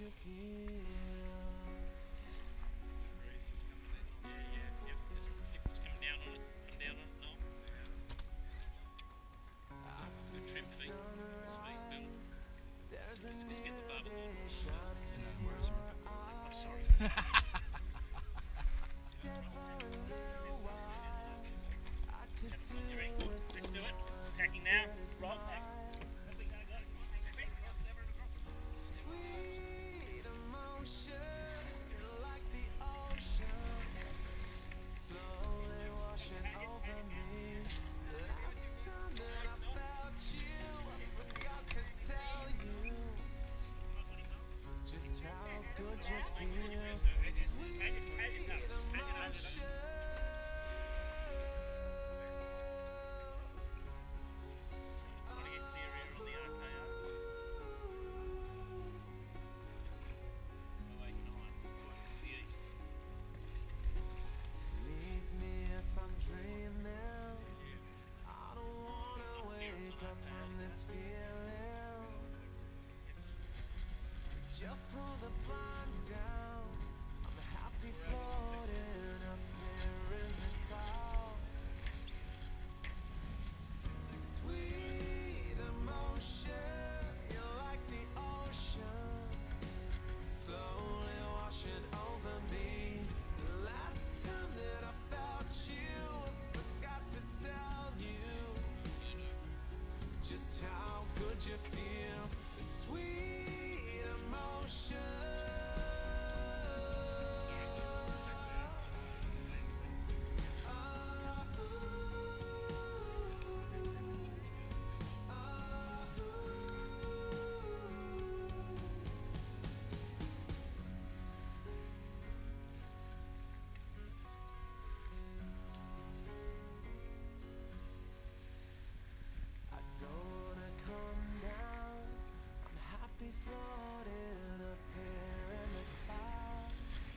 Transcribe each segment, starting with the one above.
you feel? It's coming down on it. Come down on it, no. I see Trim the to me. sunrise. There's a Just get the new barber day board. shining in your Oh, eyes. sorry. Stay for a little while. I could do You ready? with Let's do it. someone Attacking now. with a Right back. smile. Up we go, guys. Come on, back. Across, seven across. Sweet emotion, like the ocean, slowly washing over me. Last time that I felt you, I forgot to tell you just how good you feel. Sweet emotion. Just want to get clear here on the RKO. Away 9, to the east. Leave me if I'm dreaming. I don't wanna wake up from this feeling. Just pull the blinds down. I'm happy floating up here in the cloud. Sweet emotion, you're like the ocean, slowly washing over me. The last time that I felt you, I forgot to tell you just how good you feel. Sweet emotion. I don't wanna come down. I'm happy floating up here in the clouds.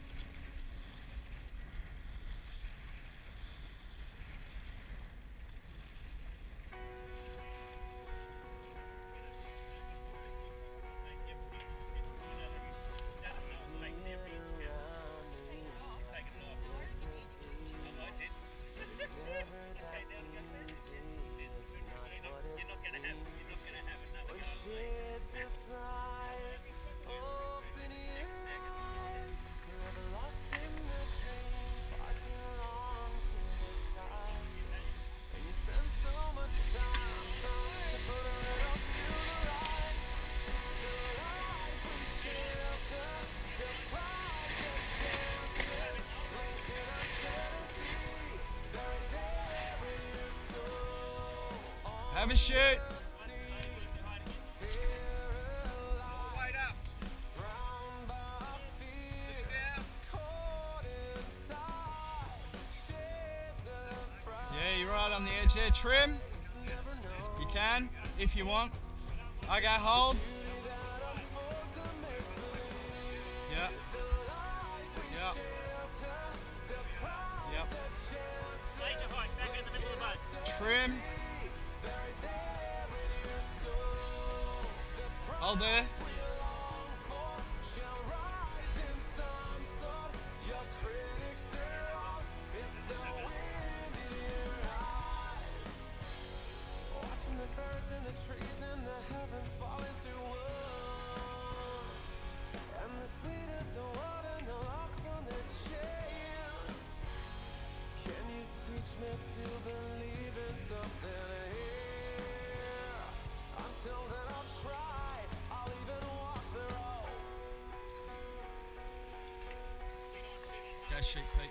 Shades of price, open your eyes. Forever lost in the dream, far too long to decide. And you spend so much time trying to put a little to the right. The lies we shelter, deprive the chances. Blanket uncertainty, buried there in your soul. Have a shoot. Drowned by fear, caught inside shades of pride. Yeah, you're right on the edge there. Trim. Never know You can, if you want. Okay, hold. that unfolds to make believe. Yeah. The lies we Yeah. shelter, deprive Yep. the chance. Major height, back in the middle of the boat. Trim. Buried there in your soul. The Hold there. prize we long for shall rise in some sort. Your critics are wrong. It's the wind in your eyes. Watching the birds and the trees and the heavens fall into one. And the sweet of the water and the locks on the chains. Can you teach me to believe in something here? Until then I'll try, I'll even walk the road. Go shoot, Pete.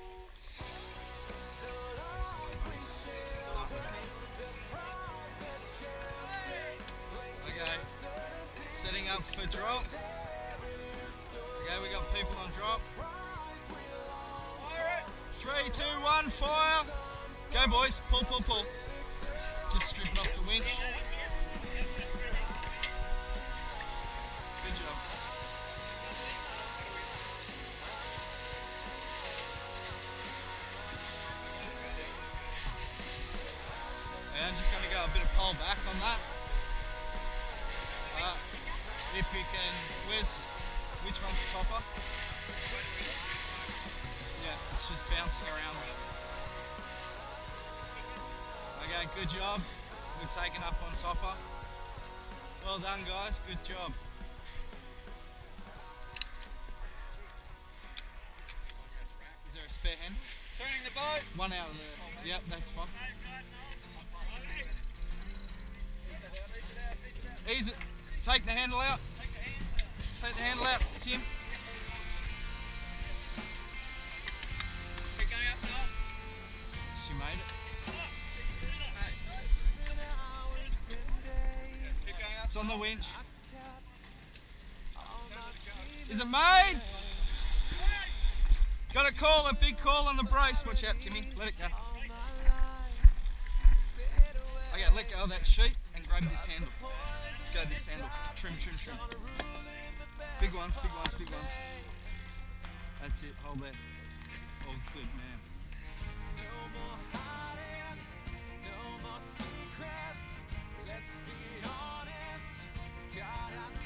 The lies we shelter, deprive the chances. Okay. Setting up for drop. Okay, we got people on drop. Fire it. 3, 2, 1, fire. Go boys, pull, pull, pull. Just strip it off the winch. Good job. And I'm just going to go a bit of pole back on that. If you can whiz Which one's topper? Yeah, it's just bouncing around with it. Okay, good job. We've taken up on topper. Well done, guys. Good job. Is there a spare handle? Turning the boat. One out of the... Yep, that's fine. Ease it. Take the handle out. Take the handle out, Tim. Keep going up now. She made it. Keep going up. It's on the winch. Is it made? Got a call, a big call on the brace. Watch out, Timmy. Let it go. Okay, let go of that sheet and grab this handle. Go this handle. Trim, trim, trim. Big ones, big ones, big ones. That's it. Hold that. Oh, good man. No more hiding, no more secrets. Let's be honest. God, I